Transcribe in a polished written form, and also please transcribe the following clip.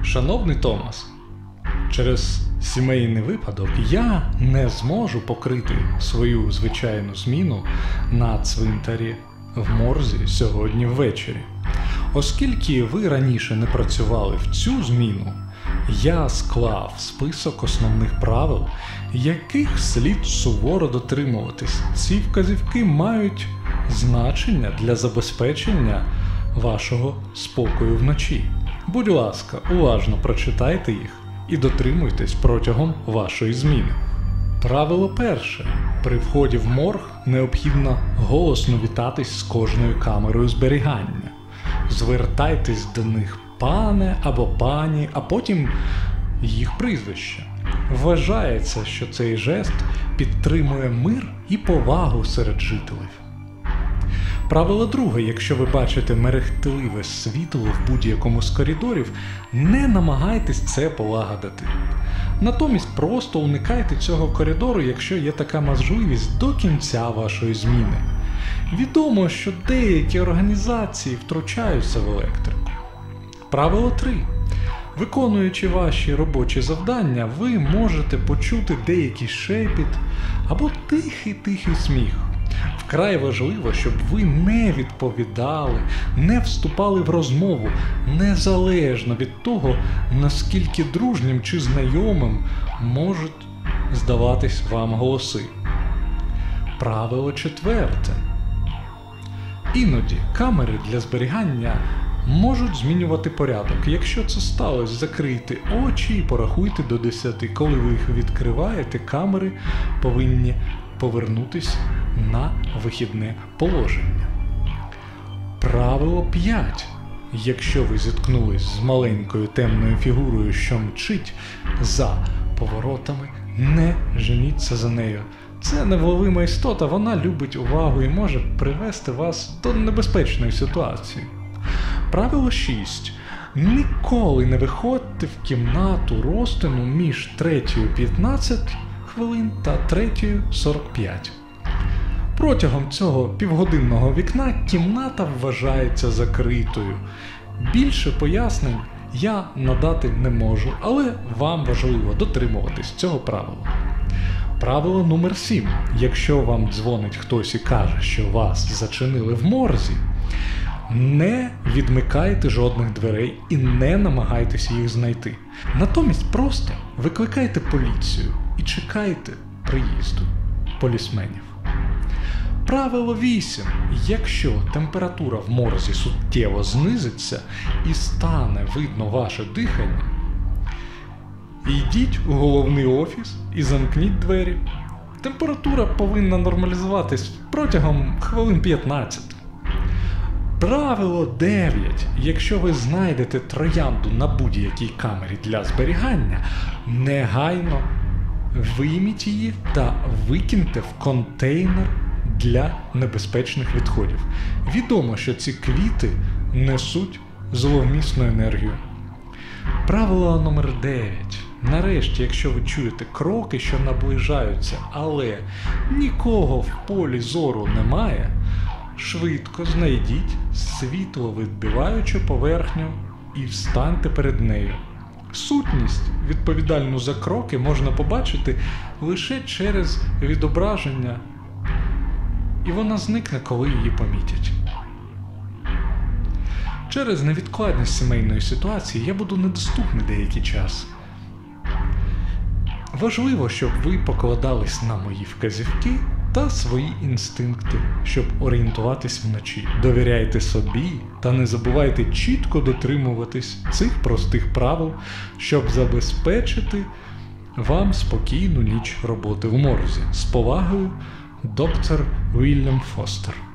Шановний Томас, через сімейний випадок я не зможу покрити свою звичайну зміну на цвинтарі в морзі сьогодні ввечері. Оскільки ви раніше не працювали в цю зміну, я склав список основних правил, яких слід суворо дотримуватись. Ці вказівки мають значення для забезпечення вашого спокою вночі. Будь ласка, уважно прочитайте їх і дотримуйтесь протягом вашої зміни. Правило перше. При вході в морг необхідно голосно вітатись з кожною камерою зберігання. Звертайтесь до них пане або пані, а потім їх прізвище. Вважається, що цей жест підтримує мир і повагу серед жителів. Правило друге. Якщо ви бачите мерехтливе світло в будь-якому з коридорів, не намагайтесь це полагодити. Натомість просто уникайте цього коридору, якщо є така можливість, до кінця вашої зміни. Відомо, що деякі організації втручаються в електрику. Правило 3. Виконуючи ваші робочі завдання, ви можете почути деякий шепіт або тихий сміх. Вкрай важливо, щоб ви не відповідали, не вступали в розмову, незалежно від того, наскільки дружнім чи знайомим можуть здаватись вам голоси. Правило 4. Іноді камери для зберігання можуть змінювати порядок. Якщо це сталося, закрийте очі і порахуйте до 10. Коли ви їх відкриваєте, камери повинні повернутись на вихідне положення. Правило 5. Якщо ви зіткнулись з маленькою темною фігурою, що мчить за поворотами, не женіться за нею. Це невловима істота, вона любить увагу і може привести вас до небезпечної ситуації. Правило 6. Ніколи не виходьте в кімнату розтину між 3:15 хвилин та 3:45. Протягом цього півгодинного вікна кімната вважається закритою. Більше пояснень я надати не можу, але вам важливо дотримуватись цього правила. Правило номер 7. Якщо вам дзвонить хтось і каже, що вас зачинили в морзі, не відмикайте жодних дверей і не намагайтеся їх знайти. Натомість просто викликайте поліцію і чекайте приїзду полісменів. Правило 8. Якщо температура в морзі суттєво знизиться і стане видно ваше дихання, йдіть у головний офіс і замкніть двері. Температура повинна нормалізуватись протягом хвилин 15. Правило 9. Якщо ви знайдете троянду на будь-якій камері для зберігання, негайно вийміть її та викиньте в контейнер для небезпечних відходів. Відомо, що ці квіти несуть зловмісну енергію. Правило номер 9. Нарешті, якщо ви чуєте кроки, що наближаються, але нікого в полі зору немає, швидко знайдіть світловідбиваючу поверхню і встаньте перед нею. Сутність, відповідальну за кроки, можна побачити лише через відображення, і вона зникне, коли її помітять. Через невідкладність сімейної ситуації я буду недоступний деякий час. Важливо, щоб ви покладались на мої вказівки та свої інстинкти, щоб орієнтуватись вночі. Довіряйте собі та не забувайте чітко дотримуватись цих простих правил, щоб забезпечити вам спокійну ніч роботи в морзі. З повагою, доктор Вільям Фостер.